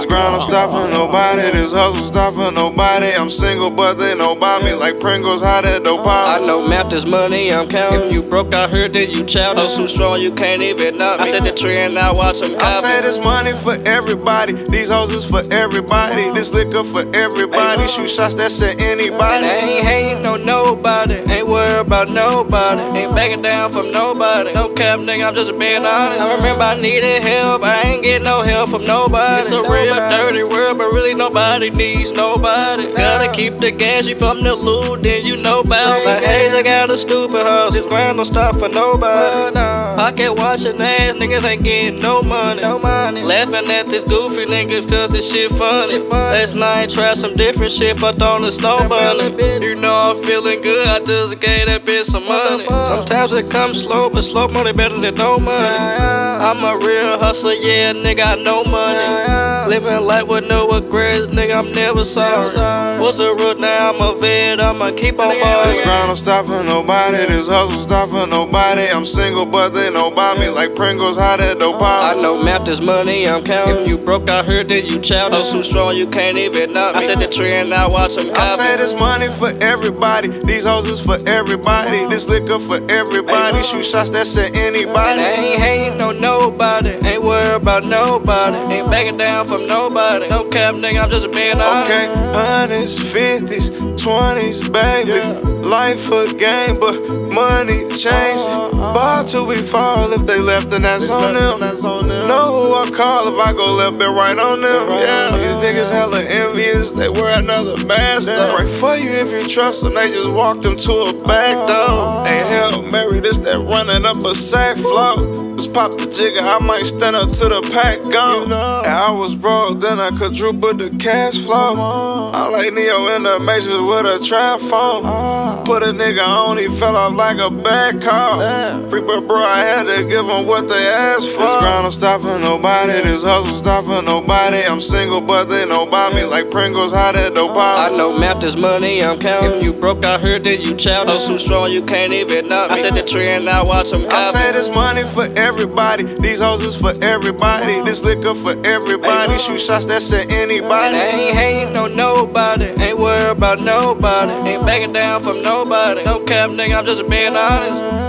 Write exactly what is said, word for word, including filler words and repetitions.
This grind don't stop for nobody, this hustle stop for nobody. I'm single, but they know about me like Pringles, how that dope out. I know math is money, I'm counting. If you broke out here, then you chow. I'm too strong, you can't even knock me. I set the trend, now watch them copy. I say this money for everybody, these hoes is for everybody. This liquor for everybody, shoot shots that set anybody. And I ain't hating on nobody, ain't worried about nobody, ain't backing down from nobody. No cap, nigga, I'm just being honest. I remember I needed help, I ain't getting no help from nobody. It's a real dirty world, but really nobody needs nobody. Gotta keep the gas, you from the loot, then you know about my Haze. I got a stupid house, this grind don't stop for nobody. Pocket watching ass, niggas ain't getting no money. Laughing at this goofy niggas cause this shit funny. Last night tried some different shit, fucked on the snow bunny. You know I'm feeling good, I just gave that bitch some money. Sometimes it comes slow, but slow money better than no money. I'm a real hustler, yeah, nigga, I know money. Living life with no regrets, nigga, I'm never sorry. What's the root now? I'm a vet, I'ma keep on balling. This grind don't stop for nobody, this hustle stop for nobody. I'm single, but they know about me like Pringles, how that dope out. I know math is money, I'm counting. If you broke out here, then you chow. I'm too strong, you can't even knock me. I set the trend, now watch them copy. I say this money for everybody, these hoes is for everybody. This liquor for everybody, shoot shots that set anybody. And I ain't hating on nobody, ain't worried about nobody, ain't backing down from nobody. No cap, nigga, I'm just being honest. Okay, hundreds, fifties, twenties, baby. Life a game, but money changing. Bar till we fall, if they left, then that's on them. Know who I call if I go left and right on them. Yeah, these niggas hella envious, they wear another mask though. Right for you if you trust them, they just walk them to a back door. Ain't Hail Mary, this that running up a sack flow. Just pop the jigger, I might stand up to the pack gone. And I was broke, then I quadrupled the cash flow. I like Neo in the Matrix with a trap phone. Put a nigga on, he fell off like a bad call. Free but bro, I had to give them what they asked for. This grind don't stop for nobody, this hustle stop for nobody. I'm single, but they know about me like Pringles, how that dope out. I know math is money, I'm counting. If you broke out here, then you chow. I'm too strong, you can't even knock me. I set the trend, now watch them copy. I say this money for everybody, these hoes is for everybody. This liquor for everybody, shoot shots that set anybody. And I ain't hating on nobody, ain't worried about nobody, ain't backing down from nobody. No cap, nigga, I'm just being honest.